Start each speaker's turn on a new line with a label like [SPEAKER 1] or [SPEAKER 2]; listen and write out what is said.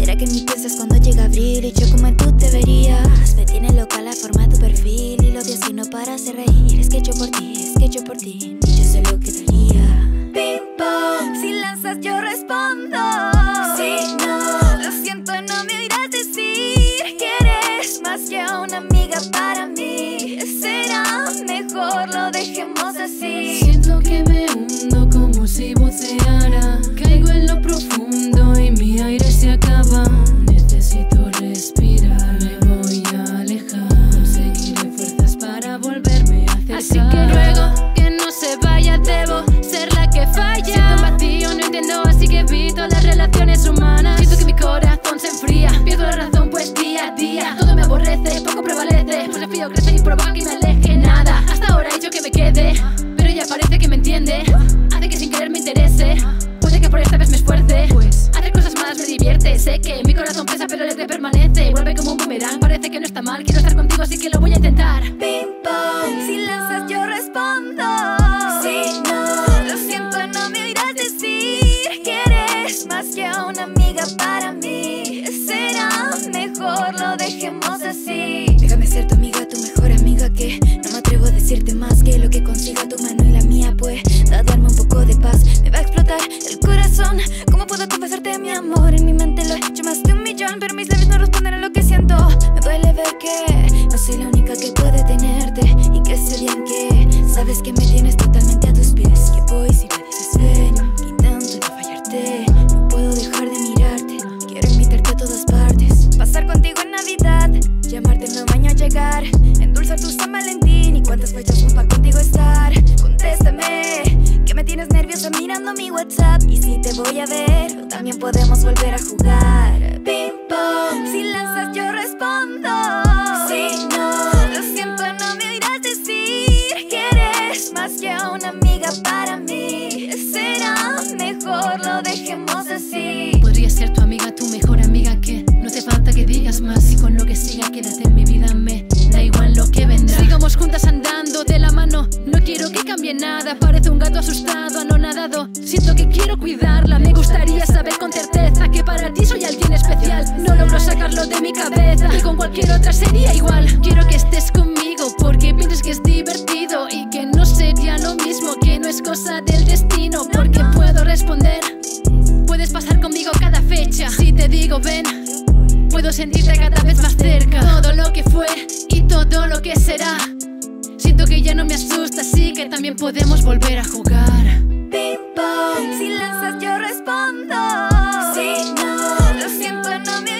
[SPEAKER 1] Será que ni piensas cuando llega abril y yo como tú te verías. Me tiene loca la forma de tu perfil y lo odias y no paras de reír. Es que yo por ti, es que yo por ti, y yo sé lo que daría. Ping pong, si lanzas yo respondo. Si no, lo siento, no me oirás decir que eres más que una amiga para mí. Será mejor lo dejemos así.
[SPEAKER 2] Siento que me hundo como si buceara. Caigo en lo profundo y mi aire se acaba. Necesito respirar, me voy a alejar. Conseguiré fuerzas para volverme a acercar. Así que ruego que no se vaya, debo ser la que falla. Siento un vacío, no entiendo, así que evito las relaciones humanas. Siento que mi corazón se enfría, pierdo la razón pues día a día todo me aborrece, poco prevalece. Pues el frío crece y provoca que me aleje. Nada, hasta ahora he hecho que me quede, pero ella parece que me entiende. Hace que sin querer me interese, puede que por esta vez me esfuerce. Pues hacer cosas malas me divierte. Sé que mi corazón pesa pero el que permanece. Vuelve como un boomerang, parece que no está mal. Quiero estar contigo así que lo voy a intentar.
[SPEAKER 1] Ping pong, si lanzas yo respondo. Si no, lo siento, no me oirás decir que eres más que una amiga para mí. Será mejor lo dejemos así. Déjame ser tu amiga, tu mejor amiga, que no me atrevo a decirte más que lo que consiga tu mano y la mía puede darme un poco de paz. Me va a explotar el corazón. ¿Cómo puedo confesarte mi amor? En mi mente lo he hecho más de 1.000.000, pero mis labios no responden a lo que siento. Me duele ver que no soy la única que puede tenerte y que sé bien que sabes que me tienes totalmente a tus pies. Que voy si me dices ven, que intento no fallarte. No puedo dejar de mirarte, quiero invitarte a todas partes. Pasar contigo en Navidad, llamarte en el baño, llegar, endulzar tu San Valentín y cuántas fechas para contigo estar. Contéstame, que me tienes nerviosa mirando mi WhatsApp. Y si te voy a ver, también podemos volver a jugar. Ping pong, si lanzas yo respondo. Si no, lo siento, no me oirás decir que eres más que una amiga para mí. Será mejor lo dejemos así.
[SPEAKER 2] Podría ser tu amiga, tu mejor amiga, que no hace falta que digas más. Y con lo que siga, quédate en mi vida, me da igual lo que vendrá. Sigamos juntas andando de la mano, no quiero que cambie nada. Parece un gato asustado, anonadado, siento que quiero cuidarla. Me gustaría saber con certeza que para ti soy alguien especial. No logro sacarlo de mi cabeza, que con cualquier otra sería igual. Quiero que estés conmigo porque piensas que es divertido y que no sería lo mismo, que no es cosa del destino. Porque puedo responder, puedes pasar conmigo cada fecha. Si te digo ven, puedo sentirte cada vez más cerca. Todo lo que fue y todo lo que será, siento que ya no me asusta, así que también podemos volver a jugar.
[SPEAKER 1] Ping pong, si lanzas yo respondo. Si no, lo siento, no me